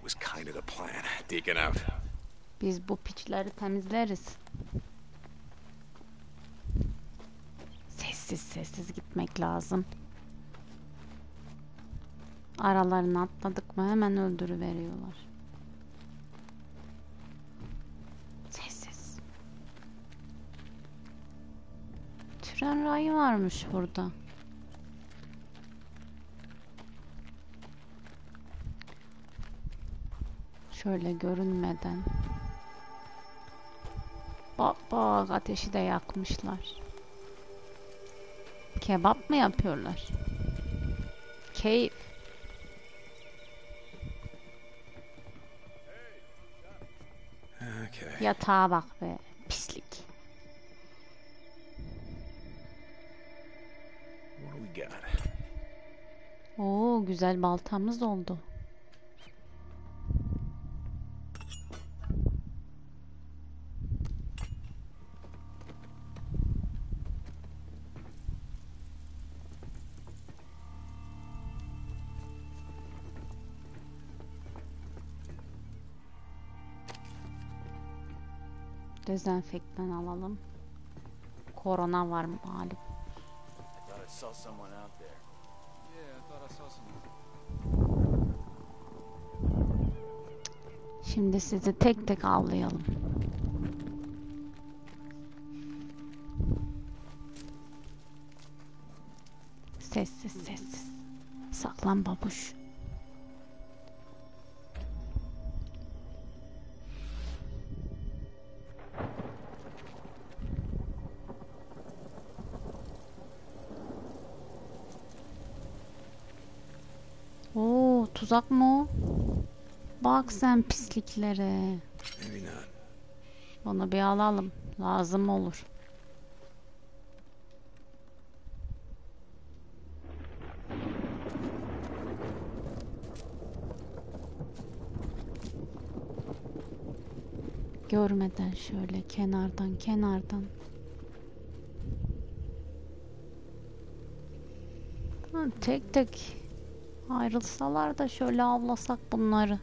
was kind of the plan, digging out. Biz bu piçleri temizleriz. Sessiz sessiz gitmek lazım. Aralarını atladık mı hemen öldürüveriyorlar. Sessiz. Tren rayı varmış burada. Şöyle görünmeden. Bak bak, ateşi de yakmışlar. Kebap mı yapıyorlar? Keyif. Okay. Yatağa bak be. Pislik. What do we got? Oo, güzel baltamız oldu. Dezenfektan alalım. Korona var malum. Şimdi sizi tek tek avlayalım. Sessiz sessiz. Saklan babuş. Oo, tuzak mı o? Bak sen pisliklere. Maybe not. Onu bir alalım. Lazım olur. Görmeden şöyle kenardan. Ha, tek tek ayrılsalar da şöyle avlasak bunları.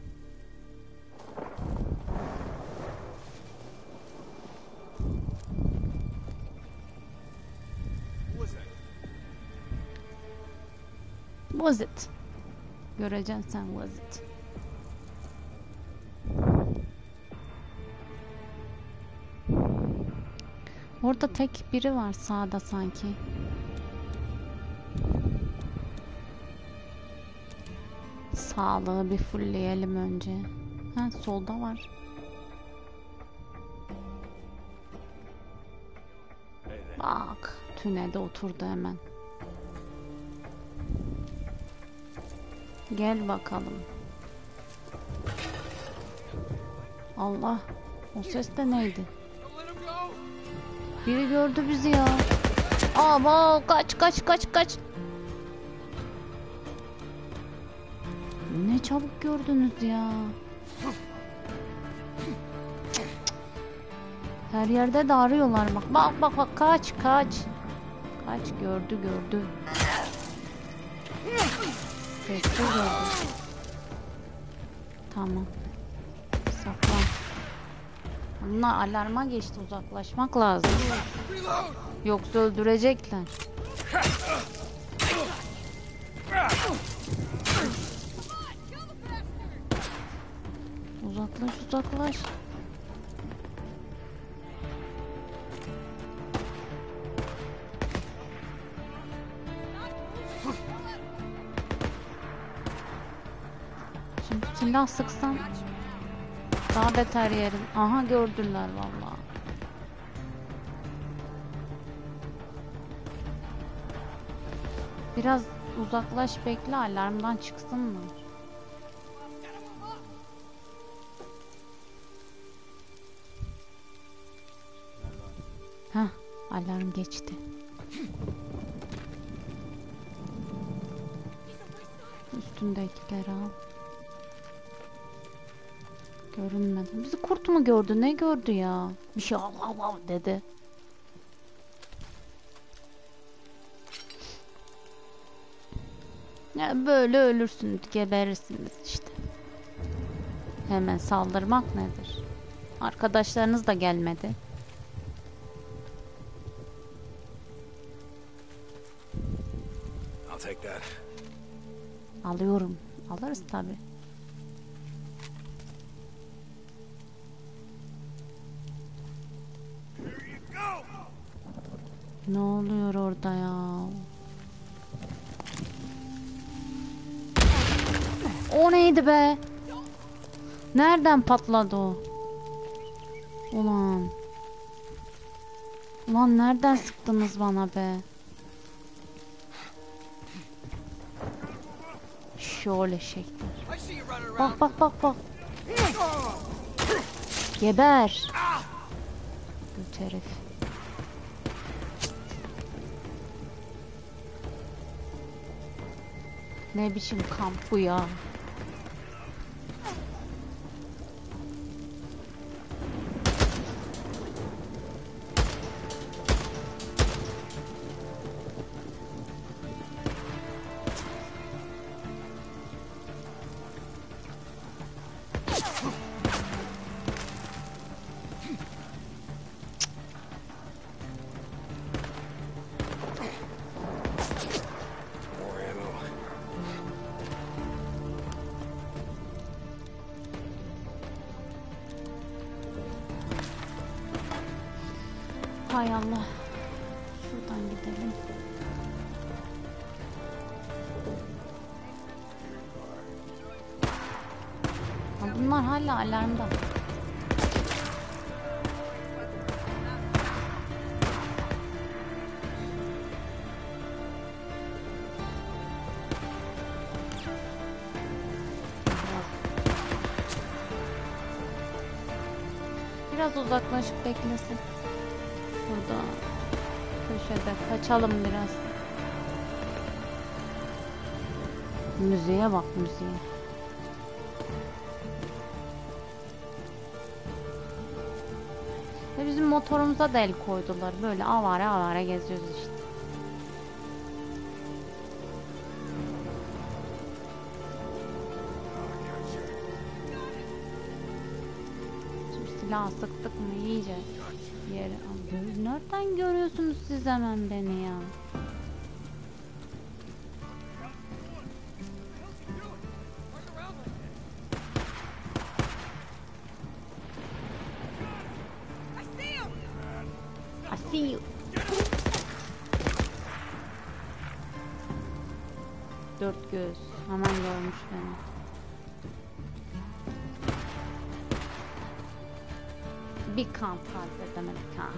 Was it? Göreceksin sen was it. Orada tek biri var sağda sanki. Sağlığı bir fullleyelim önce. Ha, solda var. Bak, tünelde oturdu hemen. Gel bakalım. Allah, o ses de neydi? Biri gördü bizi ya. Ama kaç. Ne çabuk gördünüz ya. Her yerde de arıyorlar bak. Bak kaç. Kaç, gördü. Sesli gördü. Tamam. Saklan. Bunlar alarma geçti, uzaklaşmak lazım. Yoksa öldürecekler. Uzaklaş. Şimdi silah sıksam daha beter yerim. Aha, gördüler vallahi. Biraz uzaklaş, bekle, alarmdan çıksınlar. Hah, alarm geçti. Üstündekileri al. Görünmedi. Bizi kurt mu gördü? Ne gördü ya? Bir şey av dedi. Ya böyle ölürsünüz, geberirsiniz işte. Hemen saldırmak nedir? Arkadaşlarınız da gelmedi. I'll take that. Alıyorum. Alırız tabi. Ne oluyor orada ya? O neydi be? Nereden patladı o? Ulan. Ulan nereden sıktınız bana be? Şöyle şekler. Bak bak bak bak. Geber. Göt herif. Ne biçim kamp bu ya? More ammo. Hay Allah. Şuradan gidelim. Ha, bunlar hala alarmda. Biraz uzaklaşıp beklesin. Burada köşede kaçalım biraz. Müziğe bak, müziğe. Ve bizim motorumuza da el koydular. Böyle avare avare geziyoruz işte. Şimdi silah sıktık mı iyice yere alıyoruz. Nereden görüyorsunuz siz hemen beni ya? I see you. Dört göz. Hemen görmüş beni. Bir kan halledemedik ha.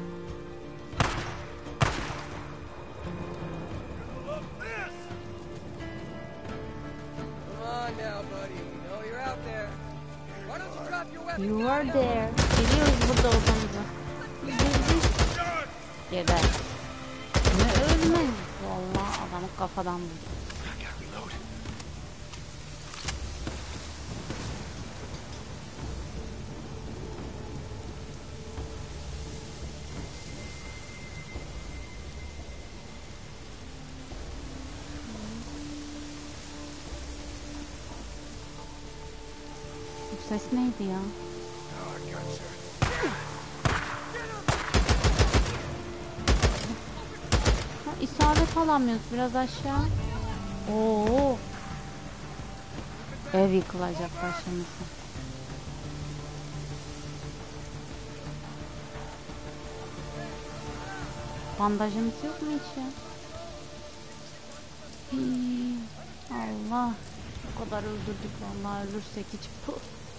You are there. Biliyoruz burada olduğumuzu. Geber. Ne ölme. Vallahi adamı kafadan vurdu. I gotta reload. Bu ses neydi ya? Oh, I gotcha. Ha, isabet alamıyoruz biraz aşağı. Oo. Ev yıkılacak başımıza. Bandajımız yok mu hiç ya? Hii, Allah. O kadar öldürdük vallahi, ölürsek hiç puh.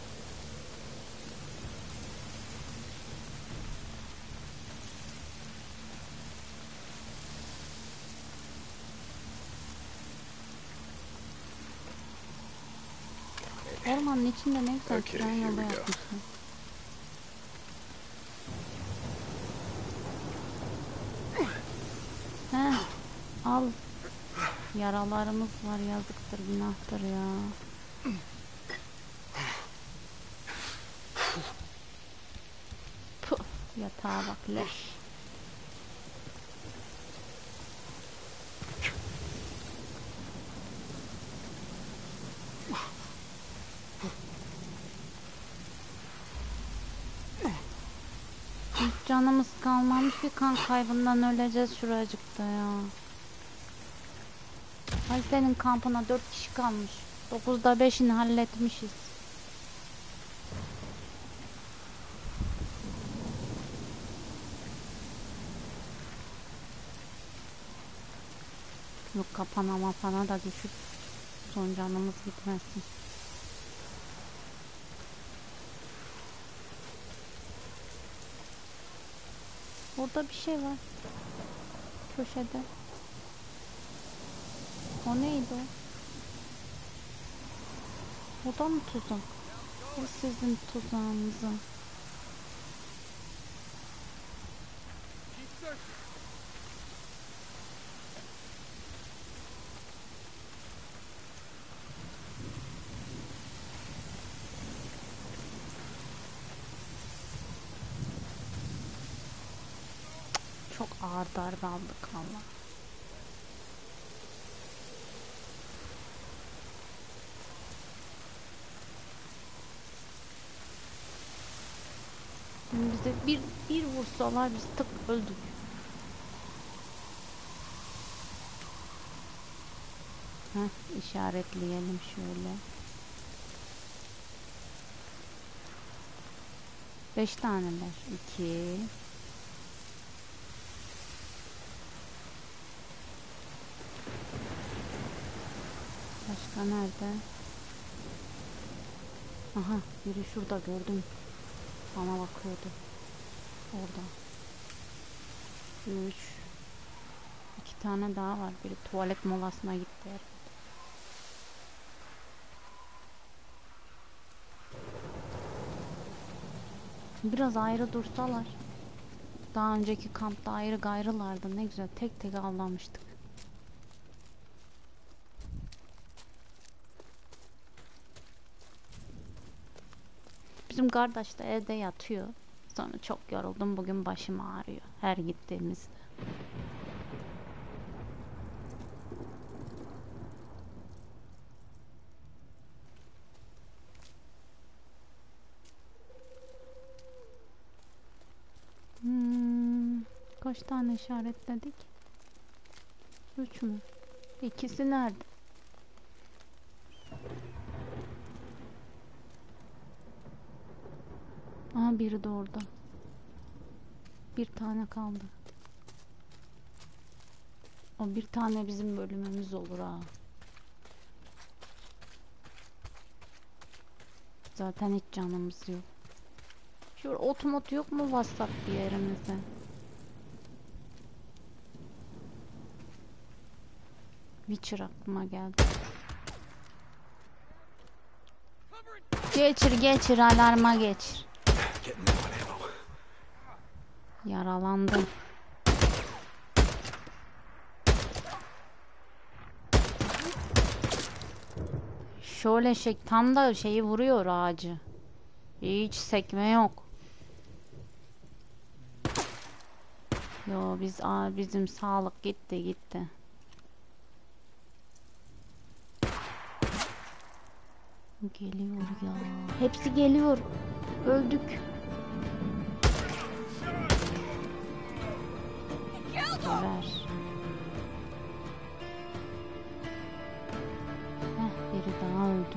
Ormanın içinde ne güzel Okay, tren here yolu we go. yapmışlar. Heh, al. Yaralarımız var, yazıktır, günahtır ya. Puh, yatağa bak leş. Canımız kalmamış ki kan kaybından öleceğiz şuracıkta ya. Ay senin kampına 4 kişi kalmış. 9'da 5'ini halletmişiz. Yok kapana mapana da düşüp son canımız gitmesin. Orada bir şey var. Köşede. O neydi o? O da mı tuzak? O sizin tuzağınıza. Çok ağır darbe aldık valla. Bize bir vursalar biz tık öldük. Heh, işaretleyelim şöyle. 5 taneler. 2 Başka nerede? Aha, biri şurada gördüm. Bana bakıyordu. Orada. 3 2 tane daha var. Biri tuvalet molasına gitti herhalde. Biraz ayrı dursalar. Daha önceki kampta ayrı gayrılardı. Ne güzel tek tek avlamıştık. Bizim kardeş de evde yatıyor. Sonra çok yoruldum. Bugün başım ağrıyor. Her gittiğimizde. Kaç tane işaretledik? 3 mü? İkisi nerede? Aha, biri de orada. Bir tane kaldı. O bir tane bizim bölümümüz olur ha. Zaten hiç canımız yok. Şurada otomot yok mu WhatsApp bir yerimizde? Witcher aklıma geldi. Geçir alarma geçir. Yaralandım. Şöyle tam da şeyi vuruyor ağacı. Hiç sekme yok. Yo bizim sağlık gitti. Geliyor ya. Hepsi geliyor. Öldük. Geber. Biri daha öldü.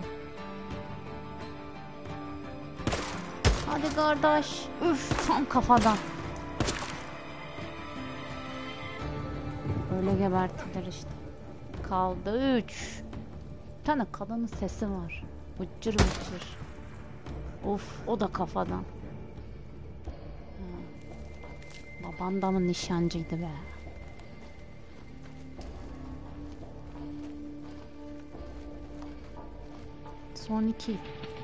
Hadi kardeş. Üf, tam kafadan. Öyle gebertilir işte. Kaldı 3. Bir tane kadının sesi var. Vıcır vıcır. Of, o da kafadan. Baban da mı nişancıydı be? Son 2.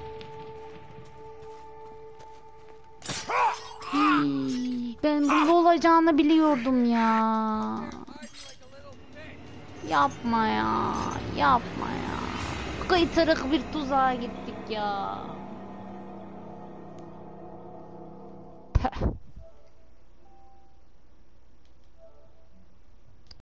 Ben burada olacağını biliyordum ya. Yapma ya. Kıytırık bir tuzağa gittik ya. Peh.